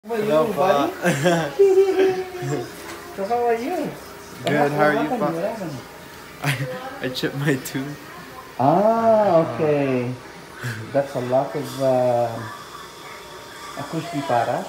Hello, buddy. So how are you? Good. How are you? I chipped my tooth. Ah, okay. That's a lot of a crispy para.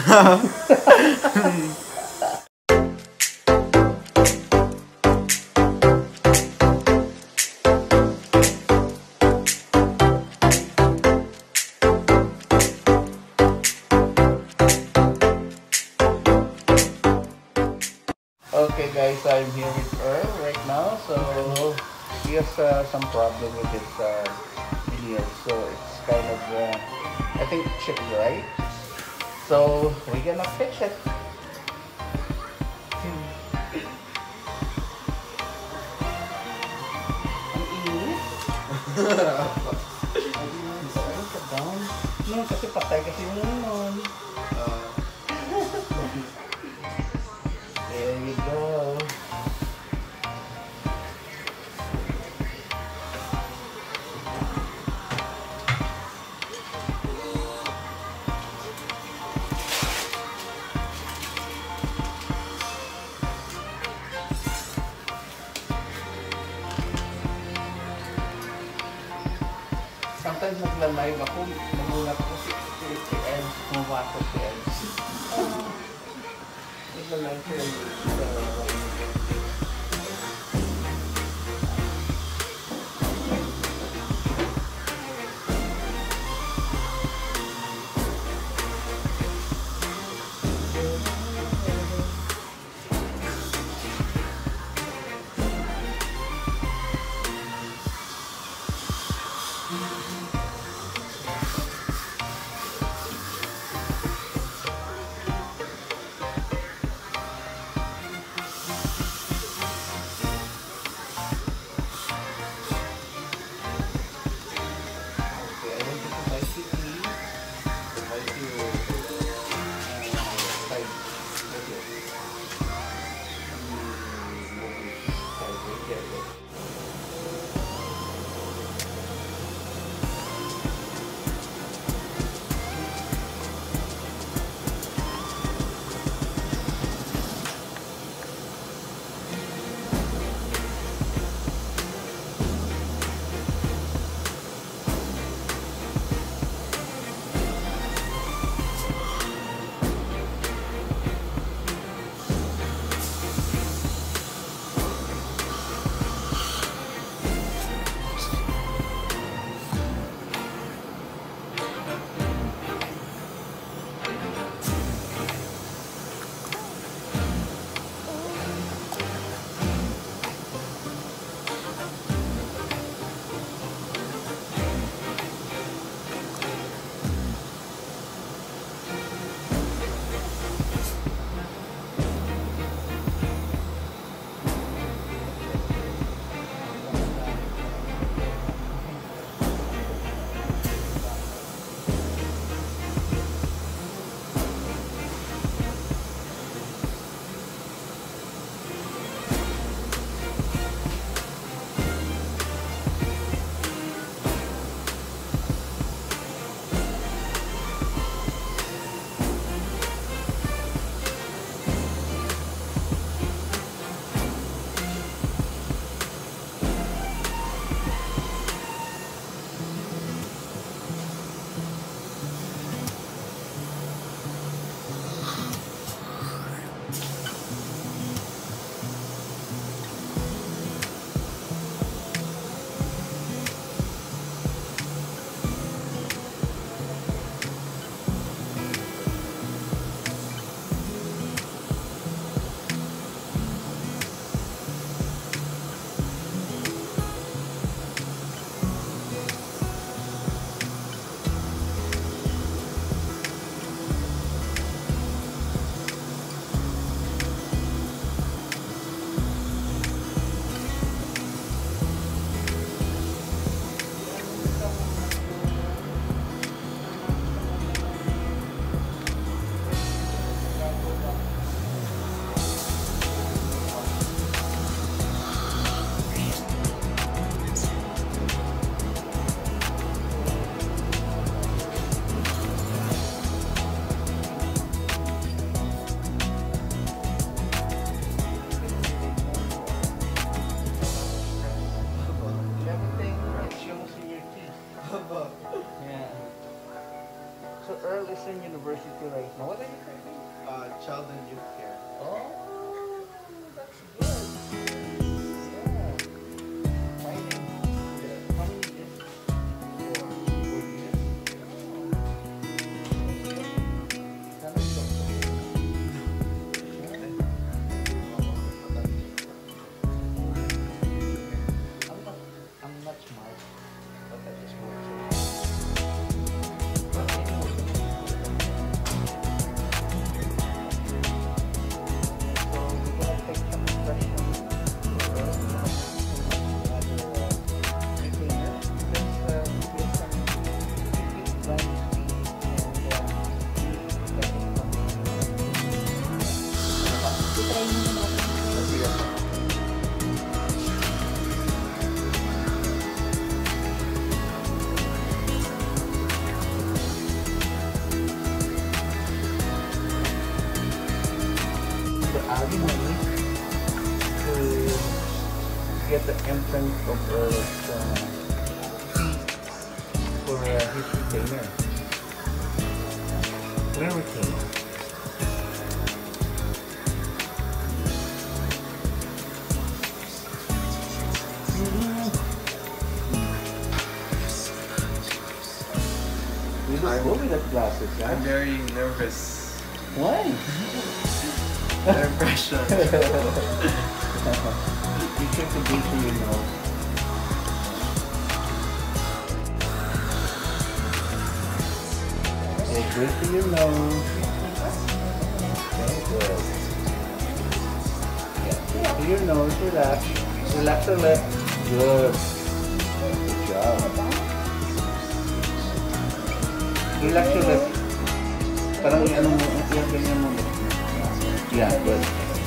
Okay guys, I'm here with Earl right now. So he has some problem with his video. So it's kind of, I think chipped, right? So we're gonna fix it. Ang init. No, kasi patay kasi yung nun. There you go. Sometimes nagla-live ako, nagulat ko si Ed, pumasok si Ed. Nagla-live ko right now? What are you training? Child and youth care. Oh, that's good. Yeah. Training. How many years? 4 years? Sana I'm not smart, but I just work so hard. But anyway, so we're gonna take some questions. To get the entrance of Earth's for his retainer. Where retainer? You look good with that glasses, huh? I'm very nervous. Why? The impression. You should be to your nose. Okay, good to your nose. Okay, good. Yeah, good to your nose. Relax. Relax your lip. Good. Good job. Relax your lip. Parang ano mo, yung ganyan mo. Yeah, good.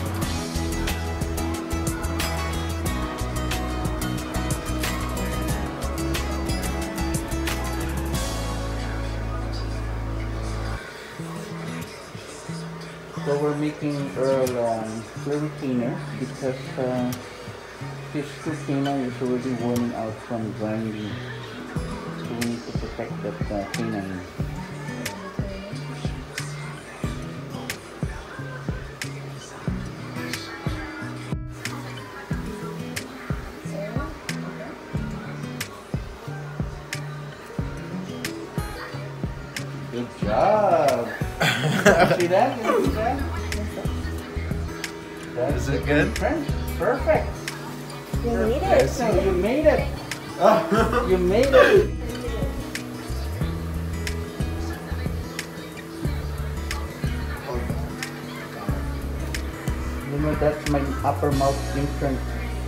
So we're making Earl clear retainer because his retainer is already worn out from grinding. So we need to protect that canine. Good job! See that? You see that? That's Is it good? Perfect! You made it. Yes, you made it! You made it! You know, that's my upper mouth implant.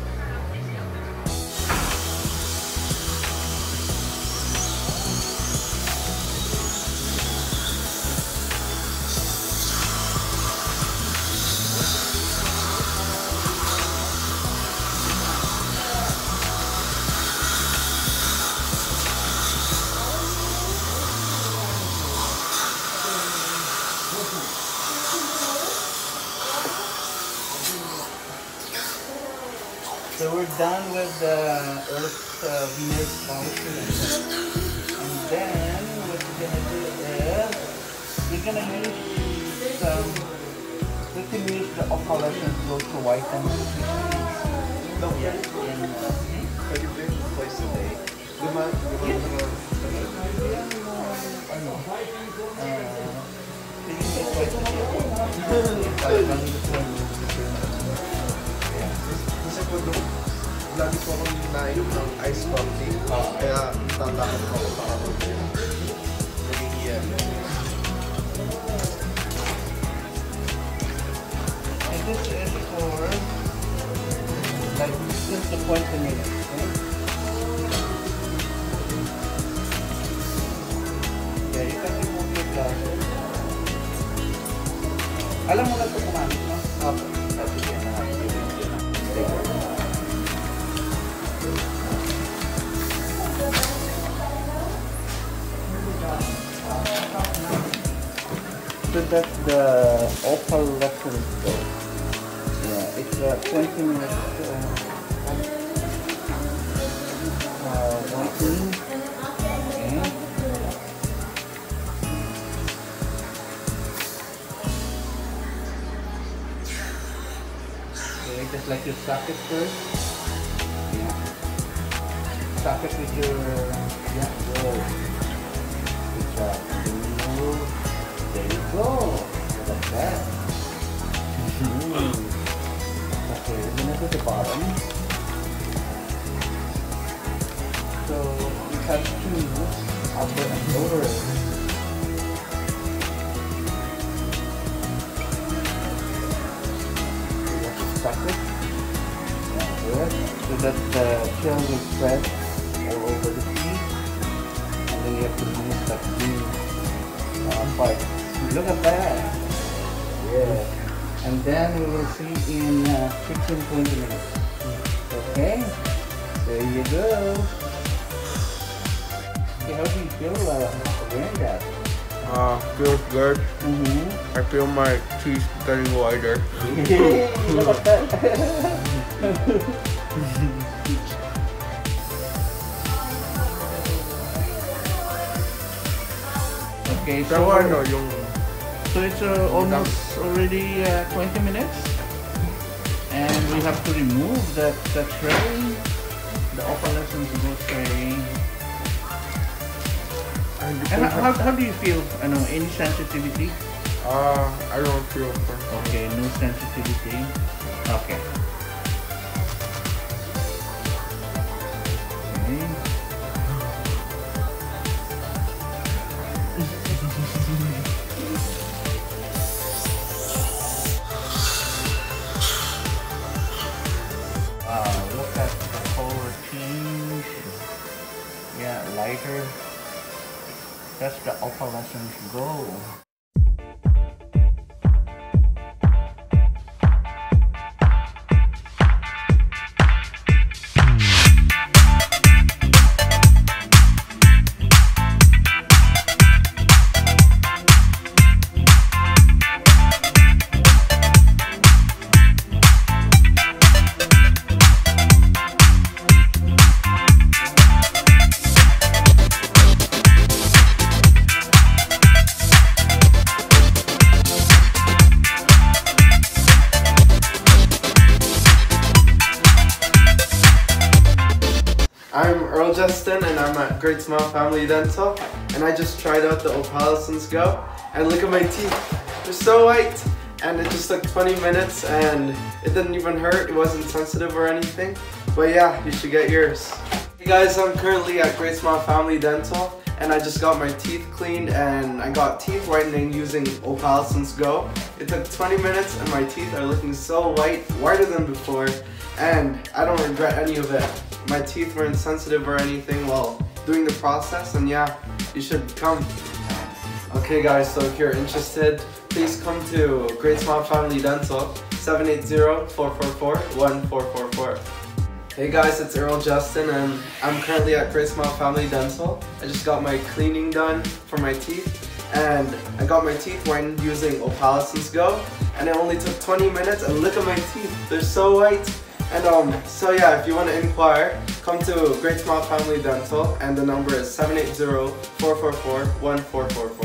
So we're done with the Earth Venus polishing, and then what we're gonna do is we're gonna use some. We can use the opalescent flow to whiten the yes, and Are you doing this twice a day? Kasi po doon, lagi po akong nainom ng ice coffee. Kaya tatakot ko para mag-iiyan. and this is for like 15 to 20 minutes. Okay? Yeah, you can remove your glasses. Alam mo na ito kumamit, no? Opo. Sabi yan na. So that's the opalescent flow. Yeah, it's 20 minutes whitening. Okay. Okay, just like you suck it first. Yeah. Suck it with your, yeah, good. Good job. There you go. Like that. Okay, we're gonna go to the bottom. So we have two, upper and lower. Suck it. Good. So that the shell will spread all over the teeth. And then you have to remove that green part. Look at that. Yeah. And then we will see in 15-20 minutes. Okay? There you go. Okay, how do you feel wearing that? Feels good. Mm-hmm. I feel my teeth getting wider. Look at that. Okay, so so it's almost already 20 minutes, and we have to remove that tray, the opalescence gold tray. And how do you feel? I know, any sensitivity? I don't feel perfect. Okay, no sensitivity. Okay. Look at the color change. Yeah, lighter. That's the opalescence gold. I'm Earl Justin and I'm at Great Smile Family Dental, and I just tried out the Opalescence Go, and look at my teeth, they're so white, and it just took 20 minutes and it didn't even hurt, it wasn't sensitive or anything, but yeah, you should get yours. Hey guys, I'm currently at Great Smile Family Dental and I just got my teeth cleaned and I got teeth whitening using Opalescence Go. It took 20 minutes and my teeth are looking so white, whiter than before, and I don't regret any of it. My teeth weren't sensitive or anything while doing the process, and yeah, you should come. Okay guys, so if you're interested, please come to Great Smile Family Dental, 780-444-1444. Hey guys, it's Earl Justin and I'm currently at Great Smile Family Dental. I just got my cleaning done for my teeth and I got my teeth whitened using Opalescence Go, and it only took 20 minutes, and look at my teeth, they're so white. And so yeah, if you want to inquire, come to Great Smile Family Dental and the number is 780-444-1444.